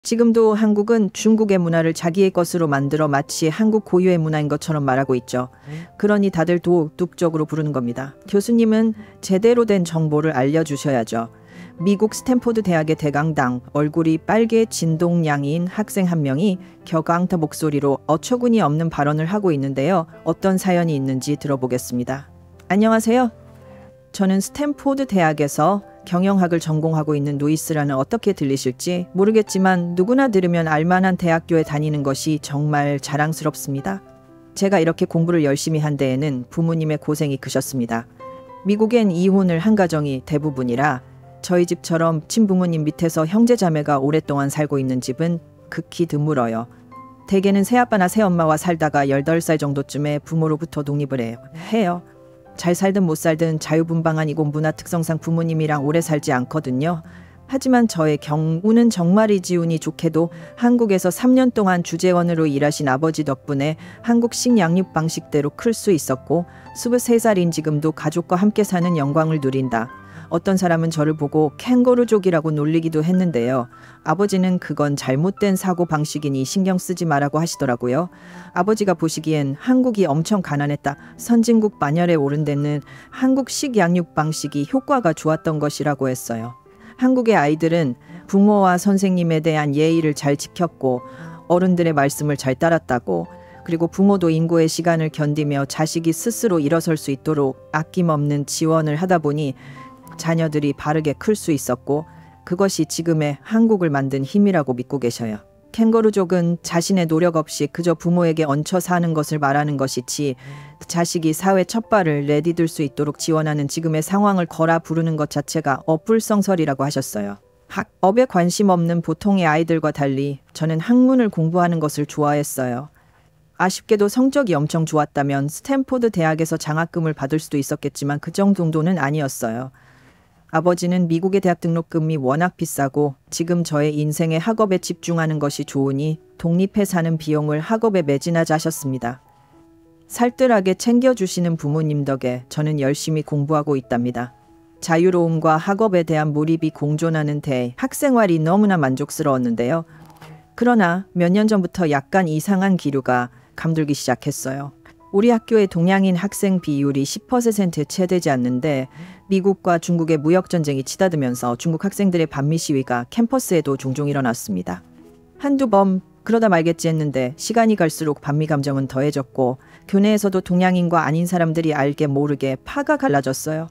지금도 한국은 중국의 문화를 자기의 것으로 만들어 마치 한국 고유의 문화인 것처럼 말하고 있죠. 그러니 다들 도둑적으로 부르는 겁니다. 교수님은 제대로 된 정보를 알려주셔야죠. 미국 스탠포드 대학의 대강당, 얼굴이 빨개 진동양인 학생 한 명이 격앙타 목소리로 어처구니 없는 발언을 하고 있는데요. 어떤 사연이 있는지 들어보겠습니다. 안녕하세요. 저는 스탠포드 대학에서 경영학을 전공하고 있는 루이스라는, 어떻게 들리실지 모르겠지만 누구나 들으면 알만한 대학교에 다니는 것이 정말 자랑스럽습니다. 제가 이렇게 공부를 열심히 한 데에는 부모님의 고생이 크셨습니다. 미국엔 이혼을 한 가정이 대부분이라 저희 집처럼 친부모님 밑에서 형제자매가 오랫동안 살고 있는 집은 극히 드물어요. 대개는 새아빠나 새엄마와 살다가 18살 정도쯤에 부모로부터 독립을 해요. 잘 살든 못 살든 자유분방한 이곳 문화 특성상 부모님이랑 오래 살지 않거든요. 하지만 저의 경우는 정말이지 운이 좋게도 한국에서 3년 동안 주재원으로 일하신 아버지 덕분에 한국식 양육 방식대로 클 수 있었고 23살인 지금도 가족과 함께 사는 영광을 누린다. 어떤 사람은 저를 보고 캥거루족이라고 놀리기도 했는데요. 아버지는 그건 잘못된 사고 방식이니 신경 쓰지 말라고 하시더라고요. 아버지가 보시기엔 한국이 엄청 가난했다, 선진국 반열에 오른 데는 한국식 양육 방식이 효과가 좋았던 것이라고 했어요. 한국의 아이들은 부모와 선생님에 대한 예의를 잘 지켰고 어른들의 말씀을 잘 따랐다고, 그리고 부모도 인고의 시간을 견디며 자식이 스스로 일어설 수 있도록 아낌없는 지원을 하다 보니 자녀들이 바르게 클 수 있었고, 그것이 지금의 한국을 만든 힘이라고 믿고 계셔요. 캥거루족은 자신의 노력 없이 그저 부모에게 얹혀 사는 것을 말하는 것이지, 자식이 사회 첫 발을 내디딜 수 있도록 지원하는 지금의 상황을 거라 부르는 것 자체가 어불성설이라고 하셨어요. 학업에 관심 없는 보통의 아이들과 달리 저는 학문을 공부하는 것을 좋아했어요. 아쉽게도 성적이 엄청 좋았다면 스탠포드 대학에서 장학금을 받을 수도 있었겠지만 그 정도는 아니었어요. 아버지는 미국의 대학 등록금이 워낙 비싸고 지금 저의 인생의 학업에 집중하는 것이 좋으니 독립해 사는 비용을 학업에 매진하자 하셨습니다. 살뜰하게 챙겨주시는 부모님 덕에 저는 열심히 공부하고 있답니다. 자유로움과 학업에 대한 몰입이 공존하는 대학생활이 너무나 만족스러웠는데요. 그러나 몇 년 전부터 약간 이상한 기류가 감돌기 시작했어요. 우리 학교의 동양인 학생 비율이 10%에 채 되지 않는데 미국과 중국의 무역전쟁이 치닫으면서 중국 학생들의 반미 시위가 캠퍼스에도 종종 일어났습니다. 한두 번 그러다 말겠지 했는데 시간이 갈수록 반미 감정은 더해졌고 교내에서도 동양인과 아닌 사람들이 알게 모르게 파가 갈라졌어요.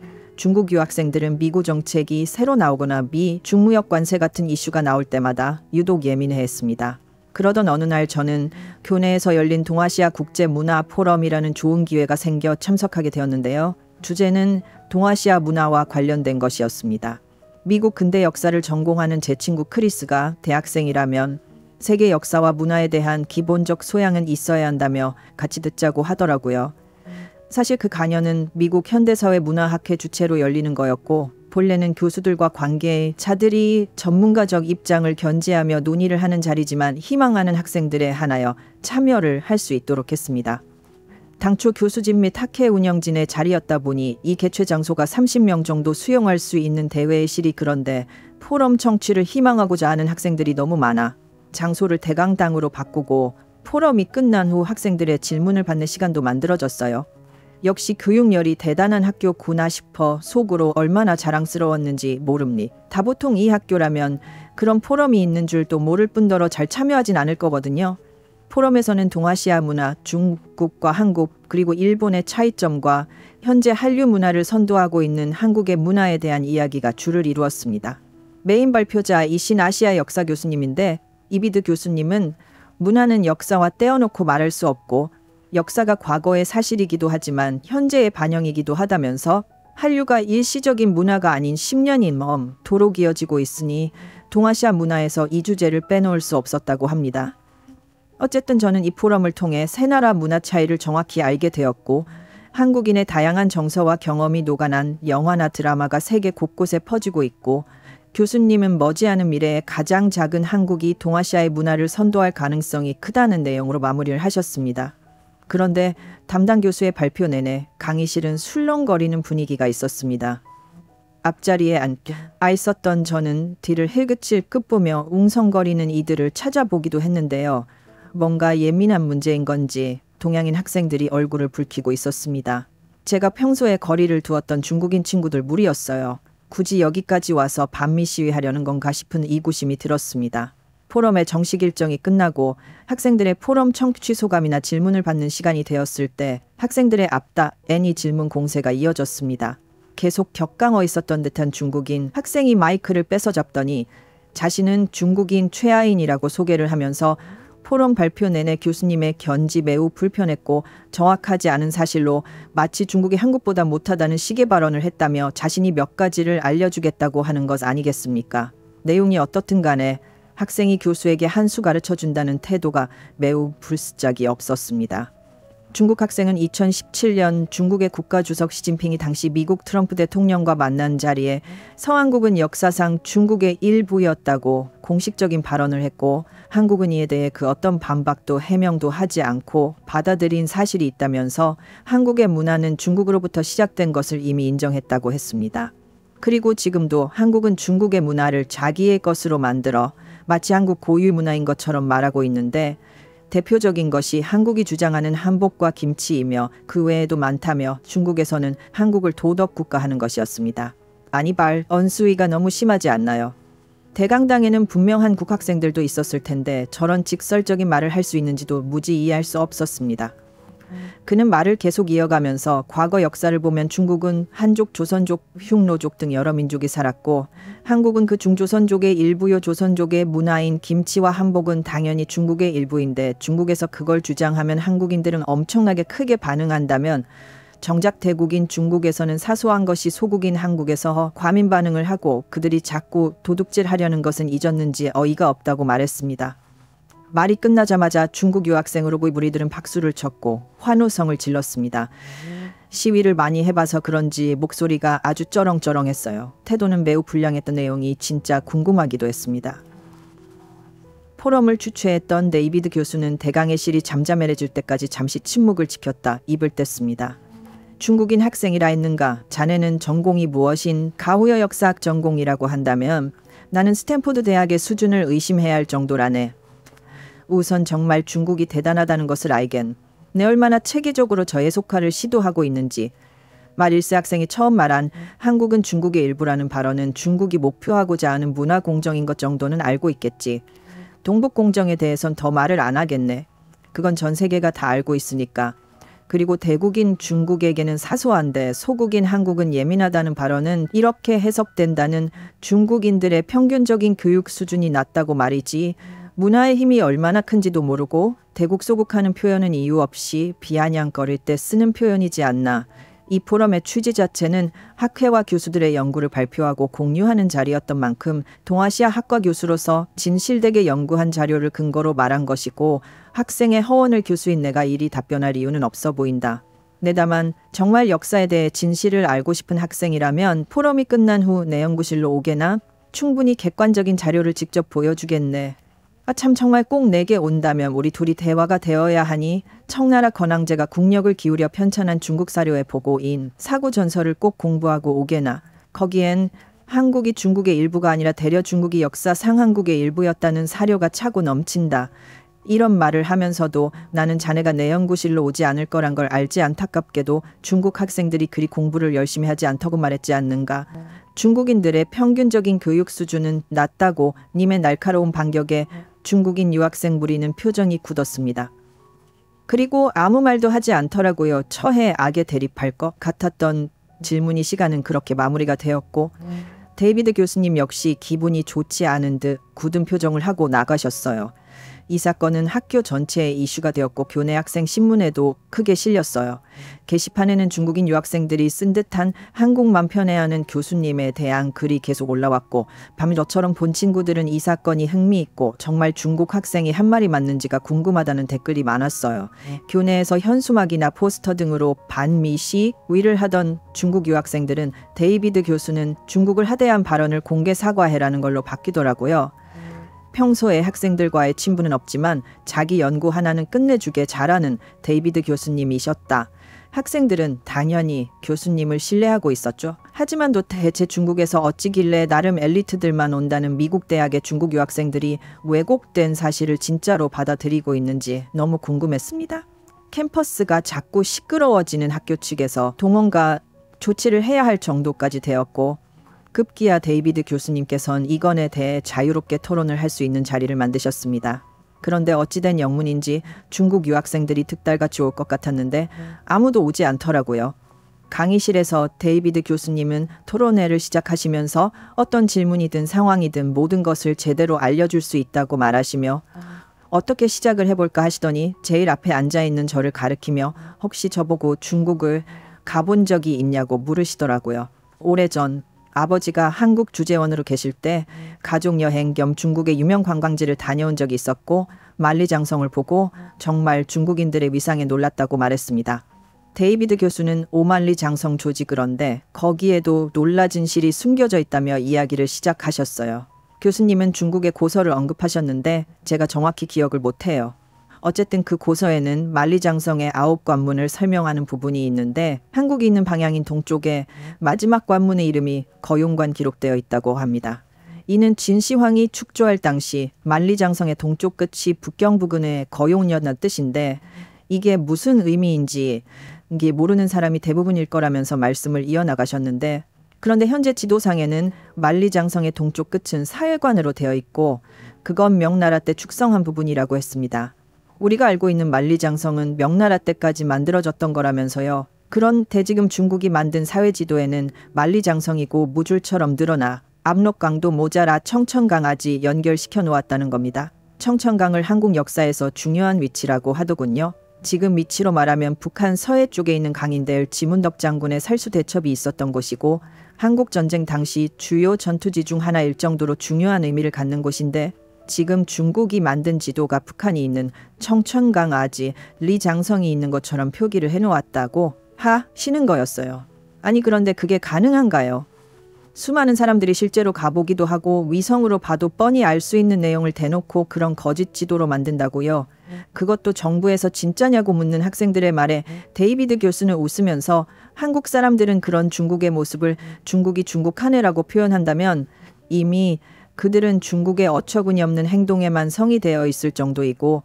중국 유학생들은 미국 정책이 새로 나오거나 미 중무역 관세 같은 이슈가 나올 때마다 유독 예민해했습니다. 그러던 어느 날 저는 교내에서 열린 동아시아 국제문화 포럼이라는 좋은 기회가 생겨 참석하게 되었는데요. 주제는 동아시아 문화와 관련된 것이었습니다. 미국 근대 역사를 전공하는 제 친구 크리스가 대학생이라면 세계 역사와 문화에 대한 기본적 소양은 있어야 한다며 같이 듣자고 하더라고요. 사실 그 강연은 미국 현대사회 문화학회 주최로 열리는 거였고 본래는 교수들과 관계자들이 전문가적 입장을 견지하며 논의를 하는 자리지만 희망하는 학생들에 한하여 참여를 할 수 있도록 했습니다. 당초 교수진 및 학회 운영진의 자리였다 보니 이 개최 장소가 30명 정도 수용할 수 있는 대회의 실이, 그런데 포럼 청취를 희망하고자 하는 학생들이 너무 많아 장소를 대강당으로 바꾸고 포럼이 끝난 후 학생들의 질문을 받는 시간도 만들어졌어요. 역시 교육열이 대단한 학교구나 싶어 속으로 얼마나 자랑스러웠는지 모릅니. 다 보통 이 학교라면 그런 포럼이 있는 줄도 모를 뿐더러 잘 참여하진 않을 거거든요. 포럼에서는 동아시아 문화, 중국과 한국, 그리고 일본의 차이점과 현재 한류 문화를 선도하고 있는 한국의 문화에 대한 이야기가 주를 이루었습니다. 메인 발표자 이신 아시아 역사 교수님인데, 이비드 교수님은 문화는 역사와 떼어놓고 말할 수 없고 역사가 과거의 사실이기도 하지만 현재의 반영이기도 하다면서 한류가 일시적인 문화가 아닌 10년이 넘도록 이어지고 있으니 동아시아 문화에서 이 주제를 빼놓을 수 없었다고 합니다. 어쨌든 저는 이 포럼을 통해 세 나라 문화 차이를 정확히 알게 되었고 한국인의 다양한 정서와 경험이 녹아난 영화나 드라마가 세계 곳곳에 퍼지고 있고 교수님은 머지않은 미래에 가장 작은 한국이 동아시아의 문화를 선도할 가능성이 크다는 내용으로 마무리를 하셨습니다. 그런데 담당 교수의 발표 내내 강의실은 술렁거리는 분위기가 있었습니다. 앞자리에 앉아 있었던 저는 뒤를 힐끗힐 끝보며 웅성거리는 이들을 찾아보기도 했는데요. 뭔가 예민한 문제인 건지 동양인 학생들이 얼굴을 붉히고 있었습니다. 제가 평소에 거리를 두었던 중국인 친구들 무리였어요. 굳이 여기까지 와서 반미 시위하려는 건가 싶은 의구심이 들었습니다. 포럼의 정식 일정이 끝나고 학생들의 포럼 청취 소감이나 질문을 받는 시간이 되었을 때 학생들의 앞다 애니 질문 공세가 이어졌습니다. 계속 격강어 있었던 듯한 중국인 학생이 마이크를 뺏어 잡더니 자신은 중국인 최하인이라고 소개를 하면서 포럼 발표 내내 교수님의 견지 매우 불편했고 정확하지 않은 사실로 마치 중국이 한국보다 못하다는 식의 발언을 했다며 자신이 몇 가지를 알려주겠다고 하는 것 아니겠습니까? 내용이 어떻든 간에 학생이 교수에게 한 수 가르쳐준다는 태도가 매우 불스짝이 없었습니다. 중국 학생은 2017년 중국의 국가주석 시진핑이 당시 미국 트럼프 대통령과 만난 자리에 서한국은 역사상 중국의 일부였다고 공식적인 발언을 했고 한국은 이에 대해 그 어떤 반박도 해명도 하지 않고 받아들인 사실이 있다면서 한국의 문화는 중국으로부터 시작된 것을 이미 인정했다고 했습니다. 그리고 지금도 한국은 중국의 문화를 자기의 것으로 만들어 마치 한국 고유 문화인 것처럼 말하고 있는데 대표적인 것이 한국이 주장하는 한복과 김치이며 그 외에도 많다며 중국에서는 한국을 도덕국가하는 것이었습니다. 아니 언수위가 너무 심하지 않나요? 대강당에는 분명 한국 학생들도 있었을 텐데 저런 직설적인 말을 할 수 있는지도 무지 이해할 수 없었습니다. 그는 말을 계속 이어가면서 과거 역사를 보면 중국은 한족, 조선족, 흉노족 등 여러 민족이 살았고 한국은 그 중조선족의 일부요. 조선족의 문화인 김치와 한복은 당연히 중국의 일부인데 중국에서 그걸 주장하면 한국인들은 엄청나게 크게 반응한다면 정작 대국인 중국에서는 사소한 것이 소국인 한국에서 과민 반응을 하고 그들이 자꾸 도둑질하려는 것은 잊었는지 어이가 없다고 말했습니다. 말이 끝나자마자 중국 유학생으로 보이 무리들은 박수를 쳤고 환호성을 질렀습니다. 시위를 많이 해봐서 그런지 목소리가 아주 쩌렁쩌렁했어요. 태도는 매우 불량했던 내용이 진짜 궁금하기도 했습니다. 포럼을 주최했던 데이비드 교수는 대강의 실이 잠잠해질 때까지 잠시 침묵을 지켰다 입을 뗐습니다. 중국인 학생이라 했는가? 자네는 전공이 무엇인 가후여 역사학 전공이라고 한다면 나는 스탠포드 대학의 수준을 의심해야 할 정도라네. 우선 정말 중국이 대단하다는 것을 알겐 내 얼마나 체계적으로 저해속화를 시도하고 있는지 마릴스 학생이 처음 말한 한국은 중국의 일부라는 발언은 중국이 목표하고자 하는 문화 공정인 것 정도는 알고 있겠지. 동북 공정에 대해선 더 말을 안 하겠네. 그건 전 세계가 다 알고 있으니까. 그리고 대국인 중국에게는 사소한데 소국인 한국은 예민하다는 발언은 이렇게 해석된다는 중국인들의 평균적인 교육 수준이 낮다고 말이지 문화의 힘이 얼마나 큰지도 모르고 대국 소국하는 표현은 이유 없이 비아냥거릴 때 쓰는 표현이지 않나. 이 포럼의 취지 자체는 학회와 교수들의 연구를 발표하고 공유하는 자리였던 만큼 동아시아 학과 교수로서 진실되게 연구한 자료를 근거로 말한 것이고 학생의 허언을 교수인 내가 이리 답변할 이유는 없어 보인다. 내다만 정말 역사에 대해 진실을 알고 싶은 학생이라면 포럼이 끝난 후 내 연구실로 오게나 충분히 객관적인 자료를 직접 보여주겠네. 참 정말 꼭 내게 온다면 우리 둘이 대화가 되어야 하니 청나라 건황제가 국력을 기울여 편찬한 중국 사료의 보고인 사고 전설을 꼭 공부하고 오게나. 거기엔 한국이 중국의 일부가 아니라 대려 중국이 역사상 한국의 일부였다는 사료가 차고 넘친다. 이런 말을 하면서도 나는 자네가 내 연구실로 오지 않을 거란 걸 알지 안타깝게도 중국 학생들이 그리 공부를 열심히 하지 않다고 말했지 않는가. 중국인들의 평균적인 교육 수준은 낮다고 님의 날카로운 반격에 중국인 유학생 무리는 표정이 굳었습니다. 그리고 아무 말도 하지 않더라고요. 처해 악에 대립할 것 같았던 질문이 시간은 그렇게 마무리가 되었고 데이비드 교수님 역시 기분이 좋지 않은 듯 굳은 표정을 하고 나가셨어요. 이 사건은 학교 전체에 이슈가 되었고 교내 학생 신문에도 크게 실렸어요. 게시판에는 중국인 유학생들이 쓴 듯한 한국만 편애하는 교수님에 대한 글이 계속 올라왔고 밤 저처럼 본 친구들은 이 사건이 흥미있고 정말 중국 학생이 한 말이 맞는지가 궁금하다는 댓글이 많았어요. 교내에서 현수막이나 포스터 등으로 반미시 위를 하던 중국 유학생들은 데이비드 교수는 중국을 하대한 발언을 공개 사과해라는 걸로 바뀌더라고요. 평소에 학생들과의 친분은 없지만 자기 연구 하나는 끝내주게 잘하는 데이비드 교수님이셨다. 학생들은 당연히 교수님을 신뢰하고 있었죠. 하지만 도대체 중국에서 어찌길래 나름 엘리트들만 온다는 미국 대학의 중국 유학생들이 왜곡된 사실을 진짜로 받아들이고 있는지 너무 궁금했습니다. 캠퍼스가 자꾸 시끄러워지는 학교 측에서 동원과 조치를 해야 할 정도까지 되었고, 급기야 데이비드 교수님께서는 이건에 대해 자유롭게 토론을 할 수 있는 자리를 만드셨습니다. 그런데 어찌된 영문인지 중국 유학생들이 득달같이 올 것 같았는데 아무도 오지 않더라고요. 강의실에서 데이비드 교수님은 토론회를 시작하시면서 어떤 질문이든 상황이든 모든 것을 제대로 알려줄 수 있다고 말하시며 어떻게 시작을 해볼까 하시더니 제일 앞에 앉아있는 저를 가리키며 혹시 저보고 중국을 가본 적이 있냐고 물으시더라고요. 오래전 아버지가 한국 주재원으로 계실 때 가족여행 겸 중국의 유명 관광지를 다녀온 적이 있었고 만리장성을 보고 정말 중국인들의 위상에 놀랐다고 말했습니다. 데이비드 교수는 오만리장성 조지 그런데 거기에도 놀라진 실이 숨겨져 있다며 이야기를 시작하셨어요. 교수님은 중국의 고서를 언급하셨는데 제가 정확히 기억을 못해요. 어쨌든 그 고서에는 만리장성의 9관문을 설명하는 부분이 있는데 한국이 있는 방향인 동쪽에 마지막 관문의 이름이 거용관 기록되어 있다고 합니다. 이는 진시황이 축조할 당시 만리장성의 동쪽 끝이 북경 부근의 거용이었다는 뜻인데 이게 무슨 의미인지 이게 모르는 사람이 대부분일 거라면서 말씀을 이어나가셨는데, 그런데 현재 지도상에는 만리장성의 동쪽 끝은 사회관으로 되어 있고 그건 명나라 때 축성한 부분이라고 했습니다. 우리가 알고 있는 만리장성은 명나라 때까지 만들어졌던 거라면서요. 그런데 지금 중국이 만든 사회지도에는 만리장성이고 무줄처럼 늘어나 압록강도 모자라 청천강까지 연결시켜 놓았다는 겁니다. 청천강을 한국 역사에서 중요한 위치라고 하더군요. 지금 위치로 말하면 북한 서해 쪽에 있는 강인데 지문덕 장군의 살수 대첩이 있었던 곳이고 한국전쟁 당시 주요 전투지 중 하나일 정도로 중요한 의미를 갖는 곳인데 지금 중국이 만든 지도가 북한이 있는 청천강 아지 리장성이 있는 것처럼 표기를 해놓았다고 하시는 거였어요. 아니 그런데 그게 가능한가요? 수많은 사람들이 실제로 가보기도 하고 위성으로 봐도 뻔히 알 수 있는 내용을 대놓고 그런 거짓 지도로 만든다고요. 그것도 정부에서 진짜냐고 묻는 학생들의 말에 데이비드 교수는 웃으면서 한국 사람들은 그런 중국의 모습을 중국이 중국하네라고 표현한다면 이미 그들은 중국의 어처구니 없는 행동에만 성이 되어 있을 정도이고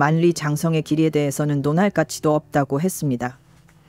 만리장성의 길이에 대해서는 논할 가치도 없다고 했습니다.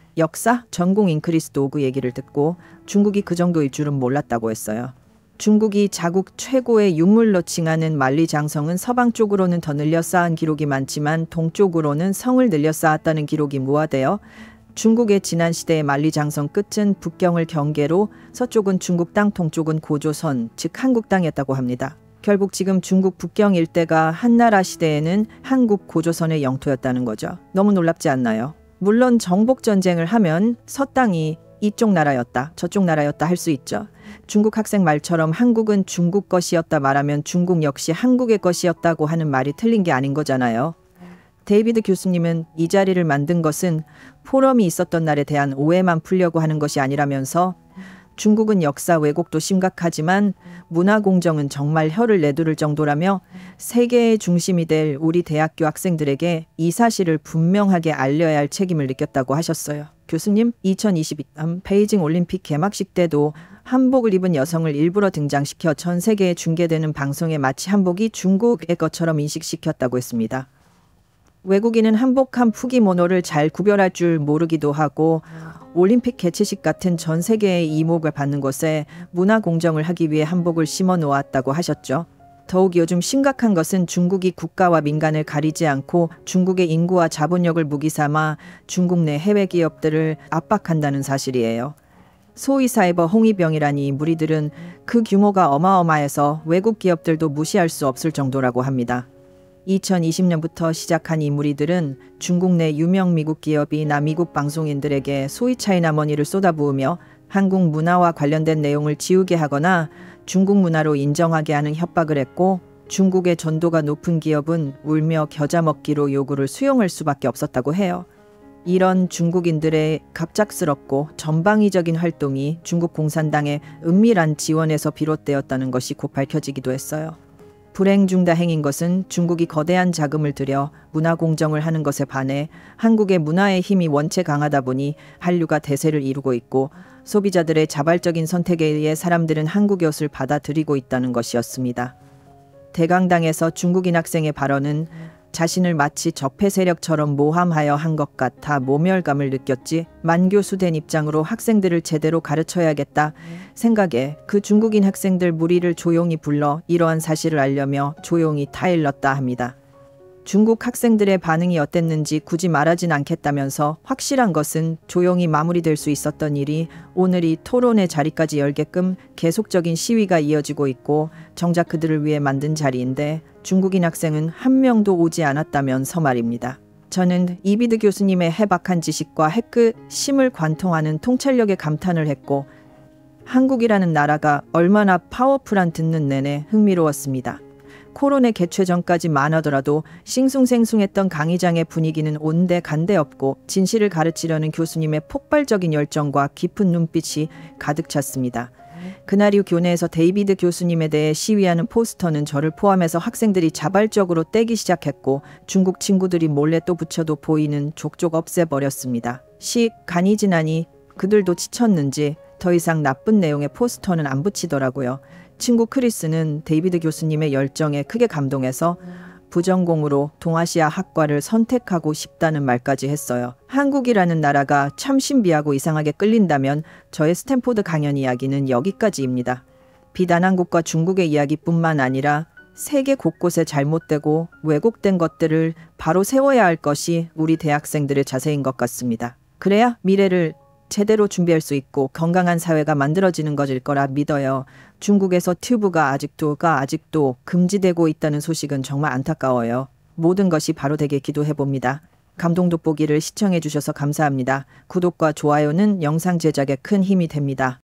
역사 전공 잉크리스 오그 얘기를 듣고 중국이 그 정도일 줄은 몰랐다고 했어요. 중국이 자국 최고의 유물로 칭하는 만리장성은 서방 쪽으로는 더 늘려 쌓은 기록이 많지만 동쪽으로는 성을 늘려 쌓았다는 기록이 무화되어 중국의 지난 시대의 만리장성 끝은 북경을 경계로 서쪽은 중국 땅, 동쪽은 고조선, 즉 한국 땅이었다고 합니다. 결국 지금 중국 북경 일대가 한나라 시대에는 한국 고조선의 영토였다는 거죠. 너무 놀랍지 않나요? 물론 정복전쟁을 하면 서땅이 이쪽 나라였다, 저쪽 나라였다 할 수 있죠. 중국 학생 말처럼 한국은 중국 것이었다 말하면 중국 역시 한국의 것이었다고 하는 말이 틀린 게 아닌 거잖아요. 데이비드 교수님은 이 자리를 만든 것은 포럼이 있었던 날에 대한 오해만 풀려고 하는 것이 아니라면서 중국은 역사 왜곡도 심각하지만 문화 공정은 정말 혀를 내두를 정도라며 세계의 중심이 될 우리 대학교 학생들에게 이 사실을 분명하게 알려야 할 책임을 느꼈다고 하셨어요. 교수님, 2022 베이징 올림픽 개막식 때도 한복을 입은 여성을 일부러 등장시켜 전 세계에 중계되는 방송에 마치 한복이 중국의 것처럼 인식시켰다고 했습니다. 외국인은 한복한 푸기모노를 잘 구별할 줄 모르기도 하고 올림픽 개최식 같은 전 세계의 이목을 받는 곳에 문화 공정을 하기 위해 한복을 심어 놓았다고 하셨죠. 더욱 요즘 심각한 것은 중국이 국가와 민간을 가리지 않고 중국의 인구와 자본력을 무기 삼아 중국 내 해외 기업들을 압박한다는 사실이에요. 소위 사이버 홍위병이라니 무리들은 그 규모가 어마어마해서 외국 기업들도 무시할 수 없을 정도라고 합니다. 2020년부터 시작한 이 무리들은 중국 내 유명 미국 기업이나 미국 방송인들에게 소위 차이나 머니를 쏟아부으며 한국 문화와 관련된 내용을 지우게 하거나 중국 문화로 인정하게 하는 협박을 했고 중국의 전도가 높은 기업은 울며 겨자 먹기로 요구를 수용할 수밖에 없었다고 해요. 이런 중국인들의 갑작스럽고 전방위적인 활동이 중국 공산당의 은밀한 지원에서 비롯되었다는 것이 곧 밝혀지기도 했어요. 불행 중 다행인 것은 중국이 거대한 자금을 들여 문화 공정을 하는 것에 반해 한국의 문화의 힘이 원체 강하다 보니 한류가 대세를 이루고 있고 소비자들의 자발적인 선택에 의해 사람들은 한국의 옷을 받아들이고 있다는 것이었습니다. 대강당에서 중국인 학생의 발언은 자신을 마치 적폐 세력처럼 모함하여 한 것 같아 모멸감을 느꼈지 만 교수 된 입장으로 학생들을 제대로 가르쳐야겠다 생각에 그 중국인 학생들 무리를 조용히 불러 이러한 사실을 알려며 조용히 타일렀다 합니다. 중국 학생들의 반응이 어땠는지 굳이 말하진 않겠다면서 확실한 것은 조용히 마무리될 수 있었던 일이 오늘 이 토론의 자리까지 열게끔 계속적인 시위가 이어지고 있고 정작 그들을 위해 만든 자리인데 중국인 학생은 한 명도 오지 않았다면서 말입니다. 저는 이비드 교수님의 해박한 지식과 핵심을 관통하는 통찰력에 감탄을 했고 한국이라는 나라가 얼마나 파워풀한 듣는 내내 흥미로웠습니다. 코론의 개최 전까지만 하더라도 싱숭생숭했던 강의장의 분위기는 온데간데 없고 진실을 가르치려는 교수님의 폭발적인 열정과 깊은 눈빛이 가득 찼습니다. 그날 이후 교내에서 데이비드 교수님에 대해 시위하는 포스터는 저를 포함해서 학생들이 자발적으로 떼기 시작했고 중국 친구들이 몰래 또 붙여도 보이는 족족 없애버렸습니다. 간이 지나니 그들도 지쳤는지 더 이상 나쁜 내용의 포스터는 안 붙이더라고요. 친구 크리스는 데이비드 교수님의 열정에 크게 감동해서 부전공으로 동아시아 학과를 선택하고 싶다는 말까지 했어요. 한국이라는 나라가 참 신비하고 이상하게 끌린다면 저의 스탠포드 강연 이야기는 여기까지입니다. 비단 한국과 중국의 이야기뿐만 아니라 세계 곳곳에 잘못되고 왜곡된 것들을 바로 세워야 할 것이 우리 대학생들의 자세인 것 같습니다. 그래야 미래를 제대로 준비할 수 있고 건강한 사회가 만들어지는 것일 거라 믿어요. 중국에서 튜브가 아직도 금지되고 있다는 소식은 정말 안타까워요. 모든 것이 바로 되게 기도해봅니다. 감동 돋보기를 시청해 주셔서 감사합니다. 구독과 좋아요는 영상 제작에 큰 힘이 됩니다.